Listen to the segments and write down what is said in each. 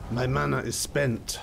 My mana is spent.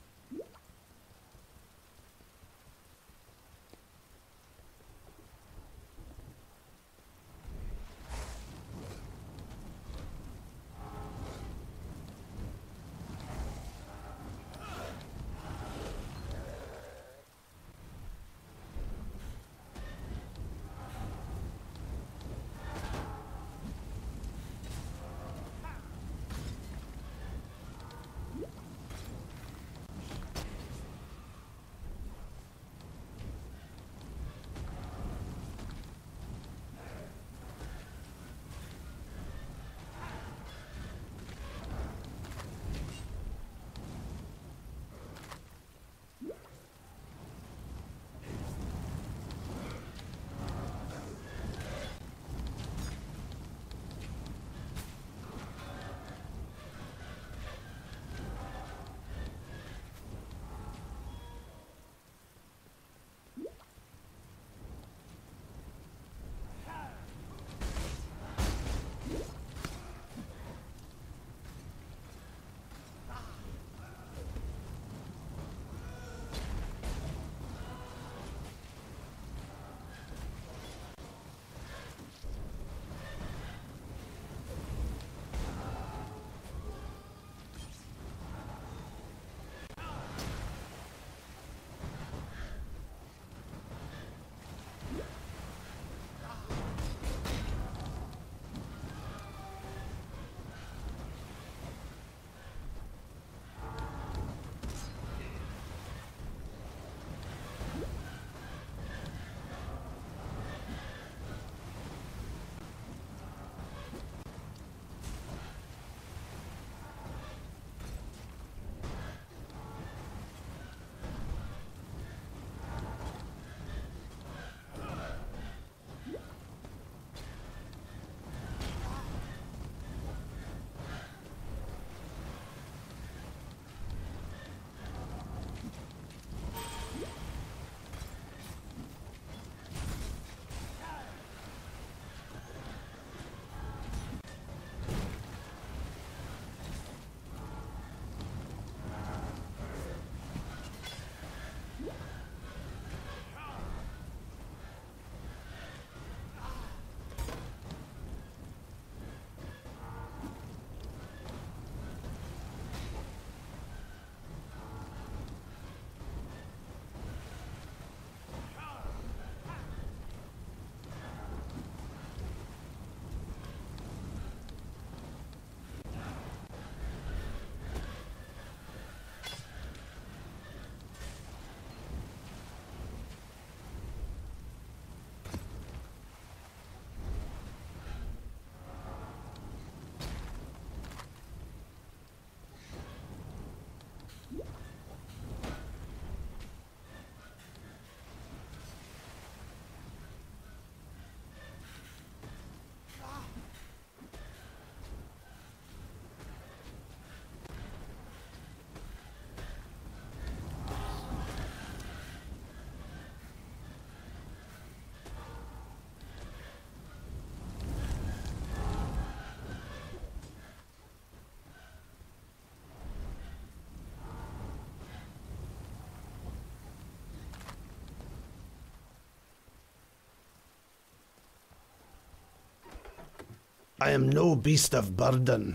I am no beast of burden.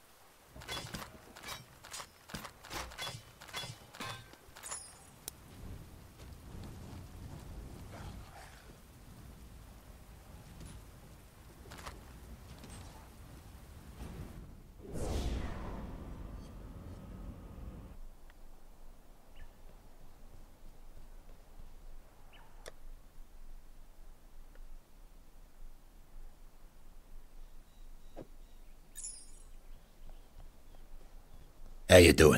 How you doing?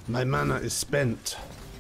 My mana is spent.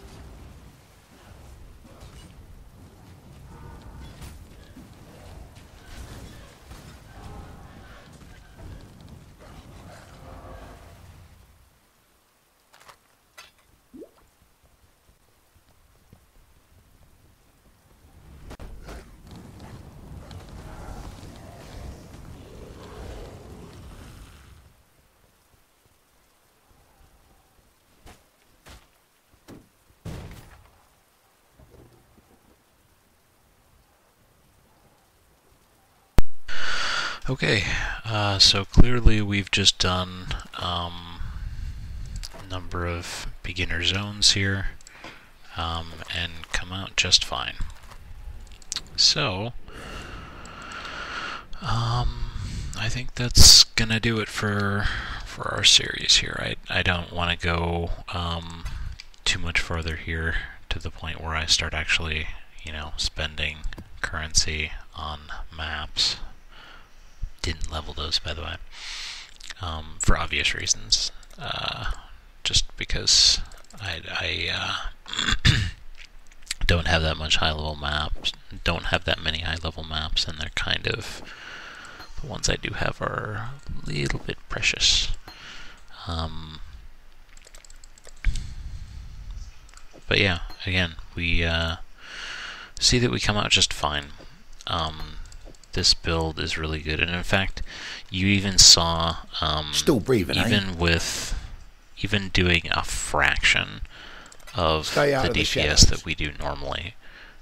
Okay, so clearly we've just done a number of beginner zones here and come out just fine. So, I think that's gonna do it for our series here. I don't want to go too much further here to the point where I start actually, spending currency on maps. Didn't level those, by the way, for obvious reasons. Just because I don't have that much high-level maps, don't have that many high-level maps, and they're kind of, the ones I do have are a little bit precious. But yeah, again, we see that we come out just fine. This build is really good, and in fact, you even saw, still breathing, even doing a fraction of the DPS that we do normally.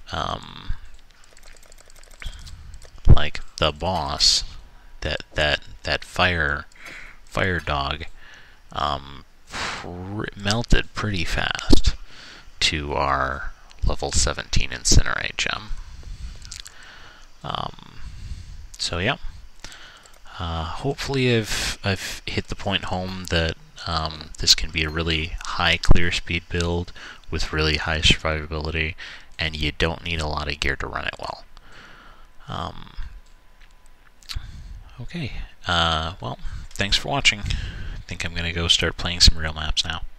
Like the boss, that fire dog, melted pretty fast to our level 17 Incinerate gem. So yeah, hopefully I've hit the point home that this can be a really high clear speed build with really high survivability, and you don't need a lot of gear to run it well. Okay, well, thanks for watching. I think I'm going to go start playing some real maps now.